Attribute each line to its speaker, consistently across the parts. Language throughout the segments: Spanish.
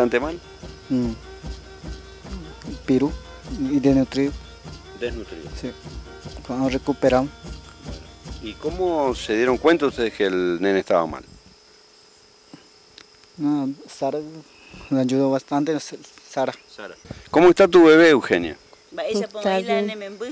Speaker 1: bastante mal?
Speaker 2: Pirú y desnutrido.
Speaker 1: Desnutrido.
Speaker 2: Sí, cuando recuperamos.
Speaker 1: ¿Y cómo se dieron cuenta ustedes que el nene estaba mal?
Speaker 2: No, Sara me ayudó bastante, Sara.
Speaker 1: ¿Cómo está tu bebé, Eugenia?
Speaker 3: Está bien.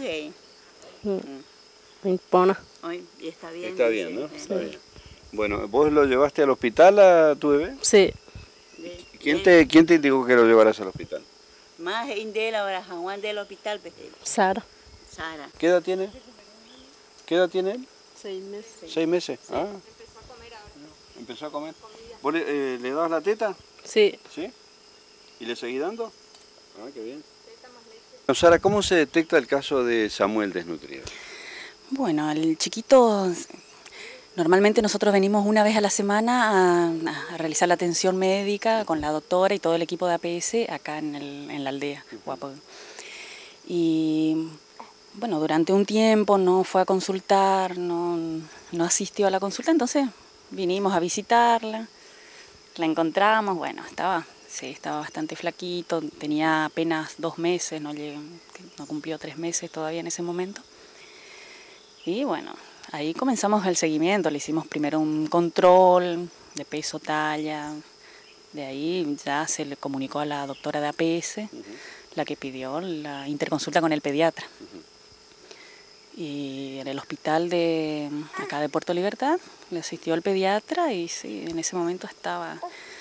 Speaker 4: Y está bien.
Speaker 1: Está bien, ¿no?
Speaker 4: Sí.
Speaker 1: Está bien. Bueno, ¿vos lo llevaste al hospital a tu bebé?
Speaker 3: Sí,
Speaker 1: ¿Quién te indicó que lo llevaras al hospital?
Speaker 4: Más indela ahora Juan del hospital,
Speaker 3: Sara.
Speaker 4: Sara.
Speaker 1: ¿Qué edad tiene? ¿Qué edad tiene él?
Speaker 3: 6 meses.
Speaker 1: 6 meses. Ah. Empezó a comer. ¿Vos le dabas la teta?
Speaker 3: Sí.
Speaker 1: ¿Sí? ¿Y le seguís dando? Ah, qué bien. Sara, ¿cómo se detecta el caso de Samuel desnutrido?
Speaker 5: Bueno, el chiquito, normalmente nosotros venimos una vez a la semana a realizar la atención médica con la doctora y todo el equipo de APS acá en la aldea, Guapo. Y bueno, durante un tiempo no fue a consultar, no asistió a la consulta, entonces vinimos a visitarla, la encontramos, bueno, estaba bastante flaquito, tenía apenas 2 meses, no cumplió 3 meses todavía en ese momento. Y bueno, ahí comenzamos el seguimiento, le hicimos primero un control de peso, talla, de ahí ya se le comunicó a la doctora de APS, la que pidió la interconsulta con el pediatra. Y en el hospital de acá de Puerto Libertad le asistió el pediatra y sí, en ese momento estaba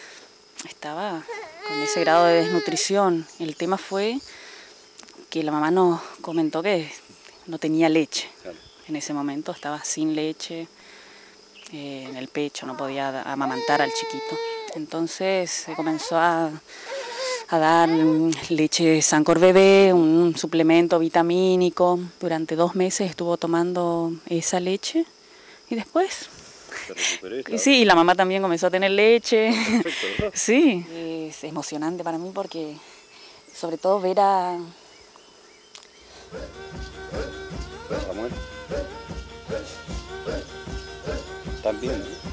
Speaker 5: con ese grado de desnutrición. El tema fue que la mamá nos comentó que no tenía leche. En ese momento estaba sin leche en el pecho, no podía amamantar al chiquito. Entonces se comenzó a dar leche Sancor Bebé, un suplemento vitamínico. Durante 2 meses estuvo tomando esa leche y después... Sí, y la mamá también comenzó a tener leche.
Speaker 1: Perfecto, ¿no?
Speaker 5: Sí, es emocionante para mí porque sobre todo ver a...
Speaker 1: Samuel. También, ¿no?